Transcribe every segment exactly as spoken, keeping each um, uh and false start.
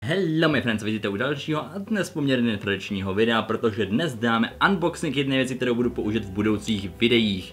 Hello my friends, vidíte u dalšího a dnes poměrně netradičního videa, protože dnes dáme unboxing jedné věci, kterou budu použít v budoucích videích.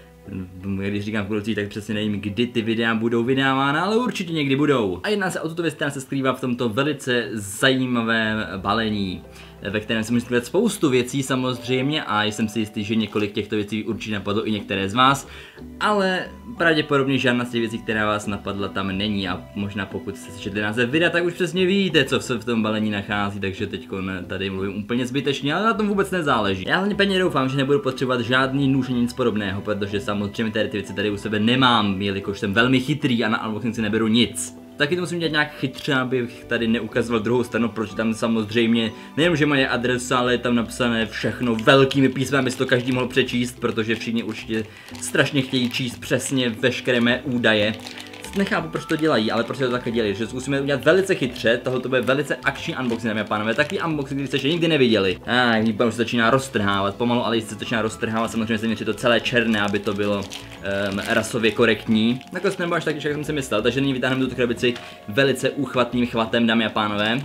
Když říkám v budoucích, tak přesně nevím, kdy ty videa budou vydávána, ale určitě někdy budou. A jedná se o tuto věc, která se skrývá v tomto velice zajímavém balení, ve kterém se může skrývat spoustu věcí samozřejmě a jsem si jistý, že několik těchto věcí určitě napadlo i některé z vás, ale pravděpodobně žádná z těch věcí, která vás napadla, tam není a možná pokud jste si četli název videa, tak už přesně víte, co se v tom balení nachází, takže teď tady mluvím úplně zbytečně, ale na tom vůbec nezáleží. Já hlavně pevně doufám, že nebudu potřebovat žádný nůž ani nic podobného, protože samozřejmě tady ty věci tady u sebe nemám, jelikož jsem velmi chytrý a na unboxing si neberu nic. Taky to musím dělat nějak chytře, abych tady neukazoval druhou stranu, protože tam samozřejmě nejenom, že moje adresa, ale je tam napsané všechno velkými písmy, aby si to každý mohl přečíst, protože všichni určitě strašně chtějí číst přesně veškeré mé údaje. Nechápu, proč to dělají, ale prostě to takhle dělají, že zkusíme udělat velice chytře, tohle to bude velice akční unboxing, dámy a pánové, takový unboxing, který jste ještě nikdy neviděli. A ah, výpadám, že se začíná roztrhávat, pomalu, ale se začíná roztrhávat, samozřejmě se měří to celé černé, aby to bylo um, rasově korektní. Nakonec nebo až taky, jak jsem si myslel, takže nyní vytáhneme tuto krabici velice úchvatným chvatem, dámy a pánové.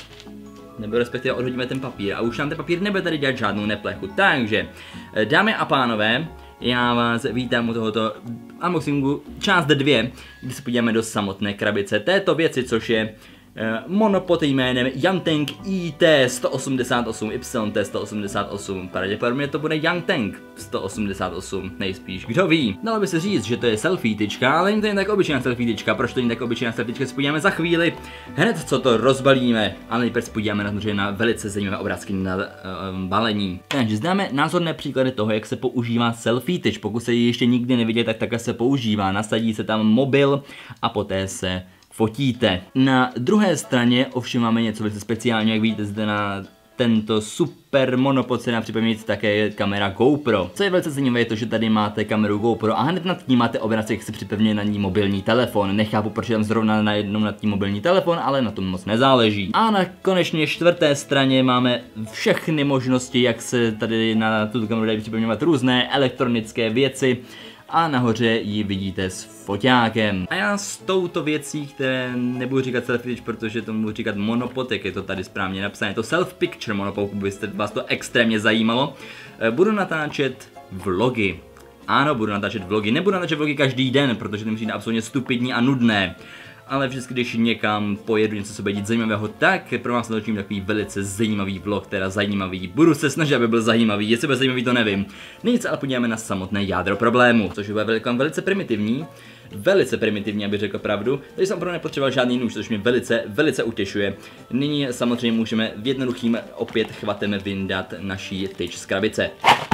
Nebo respektive odhodíme ten papír a už nám ten papír nebude tady dělat žádnou neplechu, takže, dámy a pánové, já vás vítám u tohoto unboxingu část dvě, kdy se podíváme do samotné krabice této věci, což je uh, monopod jménem Yangteng I T sto osmdesát osm Y T sto osmdesát osm. Pravděpodobně to bude Yangteng sto osmdesát osm, nejspíš, kdo ví. Dalo by se říct, že to je selfie tyčka, ale není to jen tak obyčejná selfie tyčka. Proč to není tak obyčejná selfie tyčka, se podíváme za chvíli, hned co to rozbalíme, ale nejprve se podíváme na, na velice zajímavé obrázky na uh, balení. Takže zdáme názorné příklady toho, jak se používá selfie tyč. Pokud se ji ještě nikdy neviděli, tak takhle se používá. Nasadí se tam mobil a poté se fotíte. Na druhé straně ovšem máme něco velice speciálního, jak vidíte zde na tento super monopod se nám připomínat také kamera GoPro. Co je velice zajímavé je to, že tady máte kameru GoPro a hned nad ní máte obraz, jak se připevňuje na ní mobilní telefon. Nechápu, proč je tam zrovna najednou nad tím mobilní telefon, ale na tom moc nezáleží. A na konečně čtvrté straně máme všechny možnosti, jak se tady na tuto kameru dají připevňovat různé elektronické věci. A nahoře ji vidíte s foťákem. A já s touto věcí, které nebudu říkat selfie tyč, protože tomu budu říkat monopod, jak je to tady správně napsané, je to self picture monopod, pokud byste vás to extrémně zajímalo, budu natáčet vlogy. Ano, budu natáčet vlogy, nebudu natáčet vlogy každý den, protože to mi přijde absolutně stupidní a nudné. Ale vždycky, když někam pojedu něco se bude dít zajímavého, tak pro vás natočím takový velice zajímavý vlog, teda zajímavý. Budu se snažit, aby byl zajímavý, jestli bude zajímavý, to nevím. Nyní se ale podíváme na samotné jádro problému, což bude velice, velice primitivní. Velice primitivní, aby řekl pravdu. Takže jsem opravdu nepotřeboval žádný nůž, což mě velice, velice utěšuje. Nyní samozřejmě můžeme v jednoduchým opět chvatem vyndat naší tyč z krabice.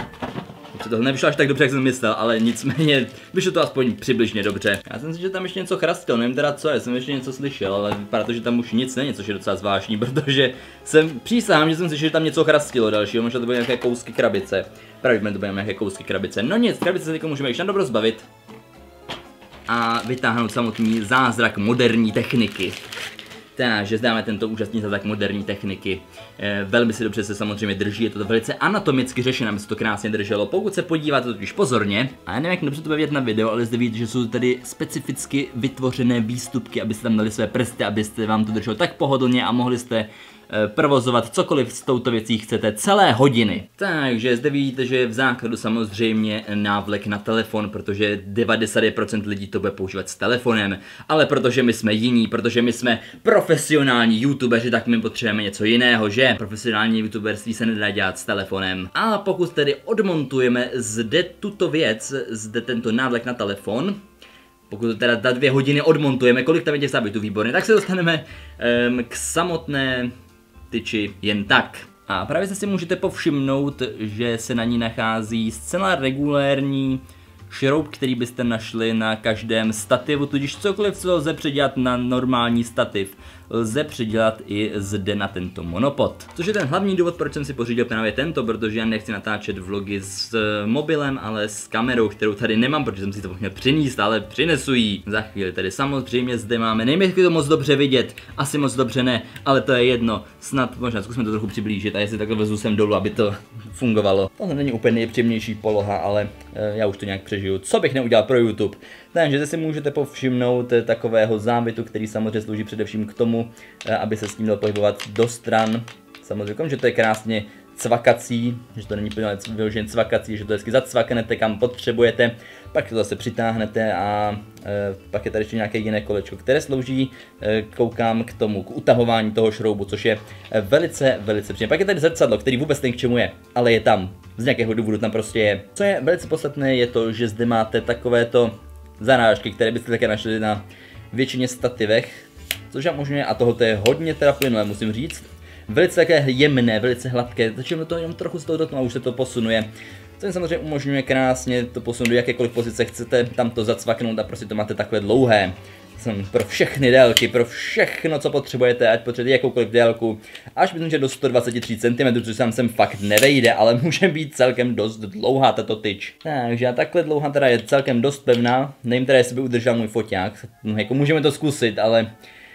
Tohle nevyšlo až tak dobře, jak jsem myslel, ale nicméně vyšlo to aspoň přibližně dobře. Já jsem si, že tam ještě něco chrastilo, nevím teda co je, jsem ještě něco slyšel, ale vypadá to, že tam už nic není, což je docela zvláštní, protože jsem přísahám, že jsem slyšel, že tam něco chrastilo dalšího, možná to bude nějaké kousky krabice. Pravděpodobně to bude nějaké kousky krabice. No nic, krabice se teď můžeme ještě na dobro zbavit a vytáhnout samotný zázrak moderní techniky. Takže zdáme tento úžasný zázrak moderní techniky. E, velmi si dobře se samozřejmě drží, je to velice anatomicky řešené, aby se to krásně drželo. Pokud se podíváte totiž pozorně, a já nevím, jak dobře to bude vidět na video, ale zde vidíte, že jsou tady specificky vytvořené výstupky, abyste tam dali své prsty, abyste vám to drželo tak pohodlně a mohli jste provozovat cokoliv s touto věcí chcete celé hodiny. Takže zde vidíte, že je v základu samozřejmě návlek na telefon, protože devadesát devět procent lidí to bude používat s telefonem, ale protože my jsme jiní, protože my jsme profesionální youtubeři, tak my potřebujeme něco jiného, že? Profesionální youtuberství se nedá dělat s telefonem. A pokud tedy odmontujeme zde tuto věc, zde tento návlek na telefon, pokud to teda za dvě hodiny odmontujeme, kolik tam je těch zábitů výborně, tak se dostaneme um, k samotné tyči jen tak. A právě se si můžete povšimnout, že se na ní nachází zcela regulérní šroub, který byste našli na každém stativu, tudíž cokoliv, co lze předělat na normální stativ, lze předělat i zde na tento monopod. Což je ten hlavní důvod, proč jsem si pořídil právě tento, protože já nechci natáčet vlogy s mobilem, ale s kamerou, kterou tady nemám, protože jsem si to měl přinést, ale přinesu ji za chvíli. Tady samozřejmě zde máme, nevím, jestli to moc dobře vidět, asi moc dobře ne, ale to je jedno, snad možná zkusme to trochu přiblížit a jestli takhle vezu sem dolů, aby to fungovalo. Tohle není úplně nejpříjemnější poloha, ale e, já už to nějak přežiju. Co bych neudělal pro YouTube? Takže si můžete povšimnout takového závitu, který samozřejmě slouží především k tomu, aby se s tím dal pohybovat do stran. Samozřejmě, že to je krásně cvakací, že to není vyloženě cvakací, že to hezky zacvaknete kam potřebujete, pak to zase přitáhnete a e, pak je tady ještě nějaké jiné kolečko, které slouží, e, koukám k tomu, k utahování toho šroubu, což je velice, velice příjemné. Pak je tady zrcadlo, který vůbec nevím k čemu je, ale je tam, z nějakého důvodu tam prostě je. Co je velice podstatné, je to, že zde máte takovéto zarážky, které byste také našli na většině stativech, což vám umožňuje, a tohoto je hodně teda plynulé, musím říct. Velice také jemné, velice hladké, začneme to jenom trochu z toho dotknout a už se to posunuje. To samozřejmě umožňuje krásně to posunout do jakékoliv pozice chcete, tam to zacvaknout a prostě to máte takhle dlouhé. Jsem pro všechny délky, pro všechno, co potřebujete, ať potřebujete jakoukoliv délku, až myslím, že do sto dvacet tři centimetrů, což sám sem fakt nevejde, ale může být celkem dost dlouhá tato tyč. Takže a takhle dlouhá teda je celkem dost pevná, nevím teda, jestli by udržel můj foťák, no, jako můžeme to zkusit, ale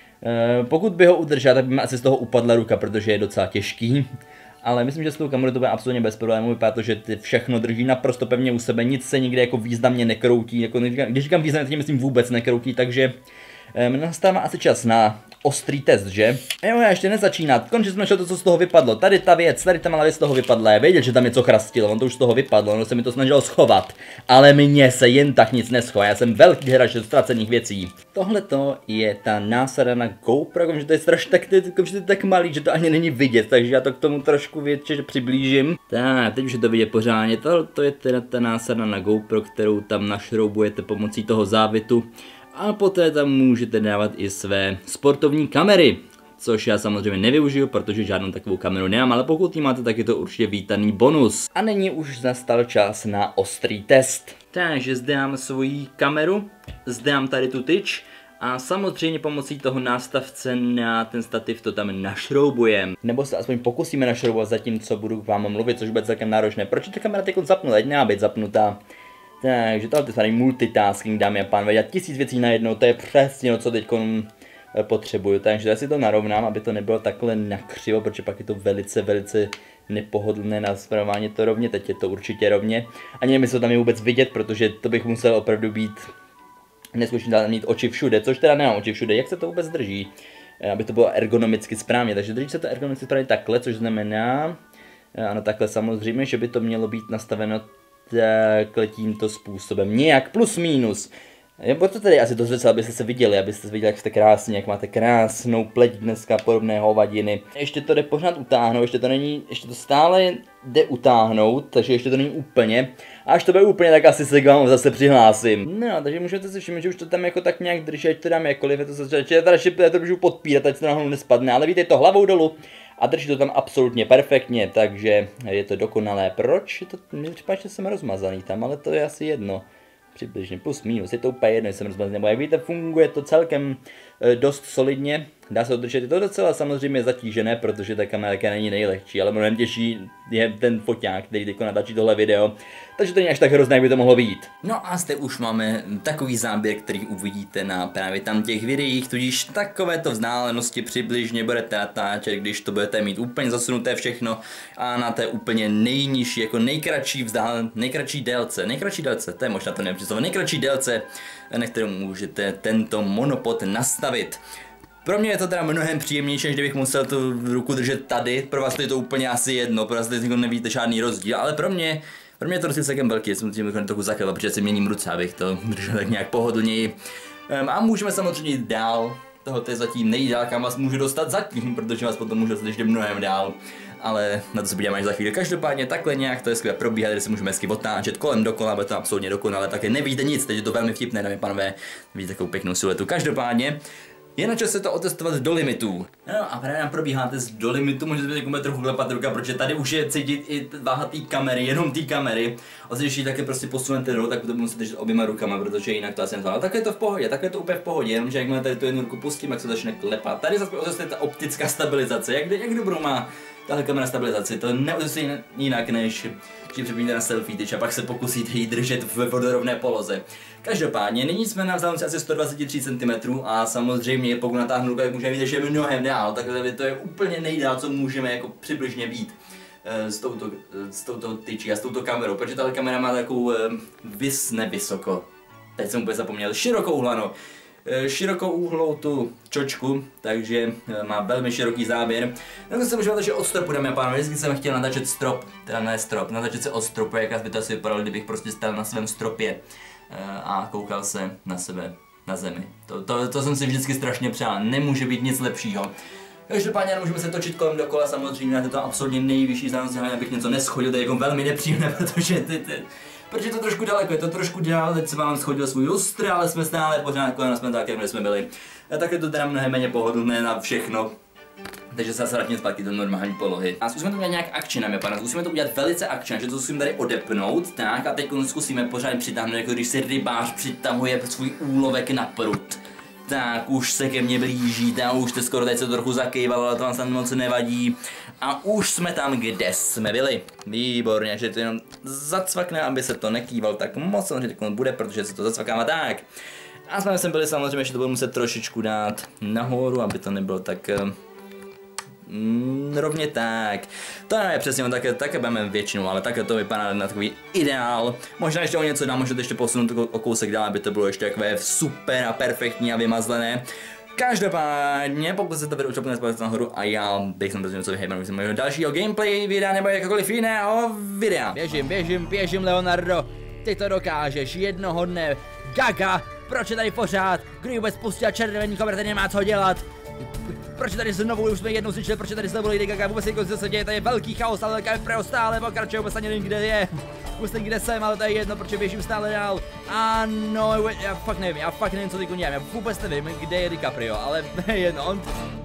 Uh, pokud by ho udržel, tak by mi asi z toho upadla ruka, protože je docela těžký. Ale myslím, že s tou kamerou to bude absolutně bez problémů, vypadá to, že ty všechno drží naprosto pevně u sebe, nic se nikde jako významně nekroutí, jako když říkám významně, tím myslím vůbec nekroutí, takže um, nastává asi čas na ostrý test, že? Jo, já ještě nezačínat, konečně jsme šli to, co z toho vypadlo, tady ta věc, tady ta malá věc z toho vypadla, já věděl, že tam něco chrastilo, on to už z toho vypadlo, ono se mi to snažilo schovat, ale mně se jen tak nic neschová, já jsem velký hráč ztracených věcí. Tohle to je ta násada na GoPro, že to je strašně tak, tak, tak malý, že to ani není vidět, takže já to k tomu trošku většině přiblížím. Tak, teď už je to vidět pořádně, to, to je teda ta násada na GoPro, kterou tam našroubujete pomocí toho závitu. A poté tam můžete dávat i své sportovní kamery, což já samozřejmě nevyužiju, protože žádnou takovou kameru nemám, ale pokud ji máte, tak je to určitě vítaný bonus. A nyní už nastal čas na ostrý test. Takže zde mám svoji kameru, zde mám tady tu tyč a samozřejmě pomocí toho nástavce na ten stativ to tam našroubujeme. Nebo se aspoň pokusíme našroubovat zatímco budu k vám mluvit, což bude celkem náročné. Proč je ta kamera teď zapnutá, teď nemá být zapnutá. Takže tohle je tady multitasking, dámy a pánové, já tisíc věcí najednou, to je přesně, co teď potřebuju, takže já si to narovnám, aby to nebylo takhle nakřivo, protože pak je to velice, velice nepohodlné na zpravování to rovně, teď je to určitě rovně. Ani nevím, jestli to tam je vůbec vidět, protože to bych musel opravdu být neskutečně mít oči všude, což teda nemám oči všude, jak se to vůbec drží, aby to bylo ergonomicky správně, takže drží se to ergonomicky správně takhle, což znamená, ano takhle samozřejmě, že by to mělo být nastaveno takhle tímto způsobem, nějak plus minus. Proto tady asi to zrcadlo, abyste se viděli, abyste se viděli, jak jste krásně, jak máte krásnou pleť dneska, podobné hovadiny. Ještě to jde pořád utáhnout, ještě to není, ještě to stále jde utáhnout, takže ještě to není úplně. A až to bude úplně, tak asi se k vám zase přihlásím. No, takže můžete si všimnout, že už to tam jako tak nějak drží, ať to dám jakkoliv, je to se že teda šipě, to můžu podpírat, ať se náhodou nespadne, ale víte, je to hlavou dolů. A drží to tam absolutně perfektně, takže je to dokonalé. Proč? Je to, mě připadá, že jsem rozmazaný tam, ale to je asi jedno. Přibližně plus minus, je to úplně jedno, jsem rozmazaný. Nebo jak víte, funguje to celkem e, dost solidně. Dá se udržet, je to docela samozřejmě zatížené, protože ta kamera není nejlehčí, ale mnohem těžší je ten foťák, který teď natáčí tohle video. Takže to není až tak hrozné, jak by to mohlo být. No a zde už máme takový záběr, který uvidíte na právě tam těch videích, tudíž takovéto vzdálenosti přibližně budete natáčet, když to budete mít úplně zasunuté všechno a na té úplně nejnižší, jako nejkratší vzdálen, nejkratší délce, nejkratší délce, to je možná to nepřesně, nejkratší délce, na kterou můžete tento monopod nastavit. Pro mě je to teda mnohem příjemnější, než kdybych musel tu ruku držet tady, pro vás to je to úplně asi jedno, pro vás to nevíte žádný rozdíl, ale pro mě, pro mě je to prostě celkem velký, jsem tím trochu zakryl, protože si měním ruce, abych to držel tak nějak pohodlněji. Um, a můžeme samozřejmě jít dál, tohle je zatím nejdál, kam vás můžu dostat zatím, protože vás potom můžu dostat ještě mnohem dál. Ale na to se podíváme až za chvíli. Každopádně takhle nějak to je skvěle probíhat, kde se můžeme hezky otáčet kolem dokola, bude to absolutně dokonale, také nevíte nic, teď je to velmi vtipné, dámy a pánové, vidíte takovou pěknou siluetu. Každopádně je na čase to otestovat do limitů. No a právě nám probíhá test do limitu, můžete teď trochu klepat ruka, protože tady už je cítit i váha té kamery, jenom té kamery. A když ji také prostě posunete dolů, tak to musíte držet oběma rukama, protože jinak to asi nezvládá. Tak je to v pohodě, tak je to úplně v pohodě, jenomže jakmile tady tu jednu ruku pustím, jak se začne klepat. Tady zase je ta optická stabilizace, jak, jak dobrou má tahle kamera stabilizaci, to neodesí jinak než že připíníte na selfie tyč a pak se pokusíte ji držet ve vodorovné poloze. Každopádně, nyní jsme na vzdálenosti asi sto dvacet tři centimetrů a samozřejmě pokud natáhnu ruku, můžeme vidět, že je mnohem dál, takže to je úplně nejdál, co můžeme jako přibližně být s touto, s touto tyčí a s touto kamerou, protože tahle kamera má takovou vis, nevysoko. teď jsem úplně zapomněl, širokouhlanou. Širokou úhlou tu čočku, takže má velmi široký záběr. Tak se můžeme natočit od stropu, dámy a pánové, vždycky jsem chtěl natáčet strop, teda ne strop, natáčet se od stropu, jak by to asi vypadalo, kdybych prostě stál na svém stropě a koukal se na sebe, na zemi. To, to, to jsem si vždycky strašně přál, nemůže být nic lepšího. Každopádně můžeme se točit kolem dokola, samozřejmě na to absolutně nejvyšší znalosti, abych něco neschodil, to je jako velmi nepříjemné, protože ty, ty, protože je to trošku daleko, je to trošku dál, teď se vám schodil svůj lustr, ale jsme stále pořád kolem, jsme tak, jak jsme byli. A tak je to teda mnohem méně pohodlné na všechno. Takže se zase vrátím zpátky do normální polohy. A zkusíme to udělat nějak akčenem, pana. Zkusíme to udělat velice akčenem, že to zkusíme tady odepnout, tak a teď zkusíme pořád přitáhnout, jako když si rybář přitahuje svůj úlovek na prut. Tak už se ke mně blížíte a už jste skoro teď se to trochu zakývalo, ale to vám snad moc nevadí. A už jsme tam, kde jsme byli. Výborně, že to jenom zacvakne, aby se to nekýval tak moc, samozřejmě teď bude, protože se to zacvakává tak. A jsme sem byli samozřejmě, že to budu muset trošičku dát nahoru, aby to nebylo tak... Mm, rovně tak. To je přesně, on také, také budeme většinou, ale také to vypadá na takový ideál. Možná ještě o něco dám, možná to ještě posunout o kousek dál, aby to bylo ještě takové super a perfektní a vymazlené. Každopádně, pokud se to video učil, nespovědět nahoru a já bych sem něco vyhejbal, myslím, že dalšího gameplay videa nebo jakékoliv jiného videa. Běžím, běžím, běžím, Leonardo. Ty to dokážeš jednoho dne. Gaga, proč je tady pořád? Kdo vůbec pustil červený kover, ten nemá co dělat. Proč tady znovu, už jsme jednou slyšeli, proč tady znovu Lady Gaga, vůbec jako se děje, tady je velký chaos, ale Gaga stále pokračuje, vůbec ani nevím, kde je. Vůbec nevím, kde jsem, ale to je jedno, proč běžím stále dál. Ano, já fakt nevím, já fakt nevím, co teď dělám, já vůbec nevím, kde je DiCaprio, ale jedno, on